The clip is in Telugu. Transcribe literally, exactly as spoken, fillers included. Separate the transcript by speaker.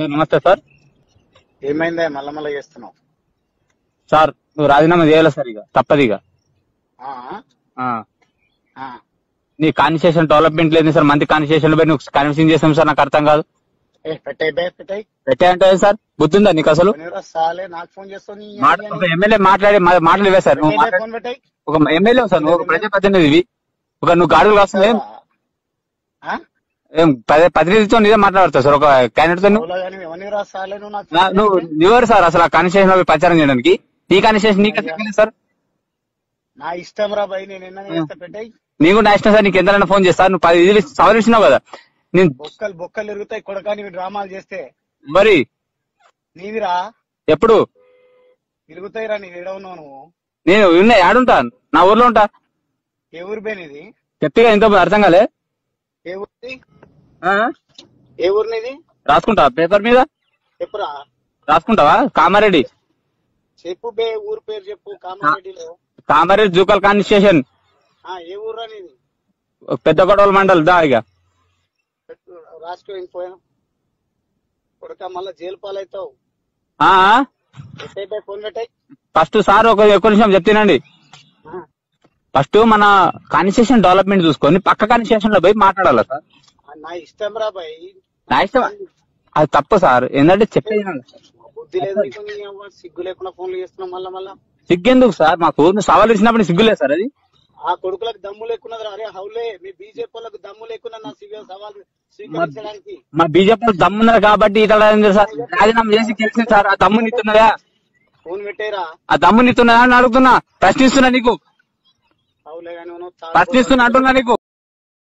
Speaker 1: సార్ నమస్తే సార్.
Speaker 2: ఏమైందా మళ్ళా మళ్ళా చేస్తున్నావు
Speaker 1: సార్ నువ్వు రాజీనామా చేయాలి సార్, ఇక తప్పదు ఇక. నీ కాన్స్టిట్యూషన్ డెవలప్మెంట్ లేదు సార్, మంది కాన్స్టిట్యూషన్ పై నువ్వు కన్విన్సింగ్ చేస్తాం సార్, నాకు అర్థం కాదు. పెట్టే అంటే సార్ బుద్ధి ఉందా నీకు అసలు? ఒక ఎమ్మెల్యే మాట్లాడే మాటలు ఇవే సార్, నువ్వు ఒక ఎమ్మెల్యే సార్, నువ్వు ఒక ప్రజాప్రతినిధివి, ఒక నువ్వు గాడులు వస్తుంది ప్రతినిధితో నీదే మాట్లాడతావు సార్, ఒక క్యాండిడేట్ తో. నువ్వు ఎవరు సార్ అసలు ఆ కాన్స్టిట్యూషన్ ప్రచారం చేయడానికి? నీ కాన్స్టిట్యూషన్ నీకు సార్
Speaker 2: నా ఇష్టం రా భయ్, నేను
Speaker 1: నీకు నా ఇష్టం సార్. నీకు ఎంతైనా ఫోన్ చేస్తా, నువ్వు పది ఇది సవాల్ ఇచ్చినావు కదా. నేను
Speaker 2: బొక్కలు బొక్కలు ఇరుగుతాయి కొడకా నీవి డ్రామాలు చేస్తే.
Speaker 1: మరి
Speaker 2: నీవిరా
Speaker 1: ఎప్పుడు
Speaker 2: ఇరుగుతాయిరా, నీవు ఏడ ఉన్నావు నువ్వు?
Speaker 1: నేను ఉన్నా ఆడుంటా, నా ఊర్లో ఉంటా.
Speaker 2: ఏ ఊరు పోయినది
Speaker 1: చెప్తే ఇంత అర్థం కాలే?
Speaker 2: ఏ ఊరిది? ఏ ఊరినిది?
Speaker 1: రాసుకుంటా పేపర్ మీద,
Speaker 2: చెప్పురా.
Speaker 1: రాసుకుంటావా? కామారెడ్డి.
Speaker 2: చెప్పు బే, ఊరు పేరు చెప్పు. కామారెడ్డిలో
Speaker 1: కామారెడ్డి జూకల్ కాన్స్టిట్యూషన్.
Speaker 2: ఏ ఊరు అనేది?
Speaker 1: పెద్ద గొడవల మండల్ దా. ఇక
Speaker 2: రాసుకో పోయా కొడక, మళ్ళా జైలు పాలవుతావు. ఫోన్ పెట్టాయి
Speaker 1: ఫస్ట్ సార్ ఒక ఎక్కువ నిమిషం చెప్తానండి. ఫస్ట్ మన కాన్స్టిట్యూషన్ డెవలప్మెంట్ చూసుకొని పక్క కాన్స్టిట్యూషన్ లో పోయి మాట్లాడాలి సార్.
Speaker 2: నా ఇష్టం రా భయ్,
Speaker 1: నా ఇష్టం. అది తప్పు సార్, ఏంటంటే చెప్పేది
Speaker 2: బుద్ధి లేదు, సిగ్గు లేకుండా ఫోన్లు చేస్తున్నాం మళ్ళా మళ్ళా.
Speaker 1: సిగ్గెందుకు సార్? మాకు సవాల్ ఇచ్చినప్పుడు సిగ్గులేదు సార్ అది.
Speaker 2: ఆ కొడుకులకు దమ్ము లేకున్నది. అరే హౌలే, మీ బీజేపీ వాళ్ళకి దమ్ము లేకున్నా నా సవాల్ స్వీకరించడానికి. మా
Speaker 1: బీజేపీ దమ్మున్నది కాబట్టి ఇట్లా సార్ రాజీనామా చేసి గెలిచింది సార్. ఆ దమ్ము నిస్తున్నదా?
Speaker 2: ఫోన్ పెట్టేరా.
Speaker 1: ఆ దమ్ము నిస్తున్నదా అని అడుగుతున్నా, ప్రశ్నిస్తున్నా నీకు,
Speaker 2: హౌలే గానీ
Speaker 1: ప్రశ్నిస్తున్నా అంటున్నా నీకు.